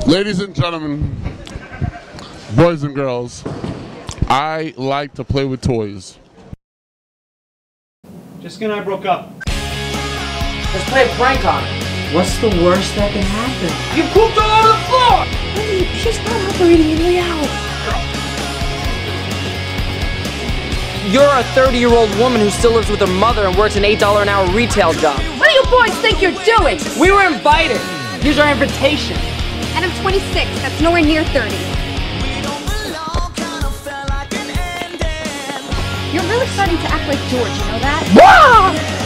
Ladies and gentlemen, boys and girls, I like to play with toys. Jessica and I broke up. Let's play a prank on her. What's the worst that can happen? You pooped all over the floor! Hey, she's not operating in reality. You're a 30-year-old woman who still lives with her mother and works an $8 an hour retail job. What do you boys think you're doing? We were invited. Here's our invitation. And I'm 26. That's nowhere near 30. You're really starting to act like George, you know that? Wah!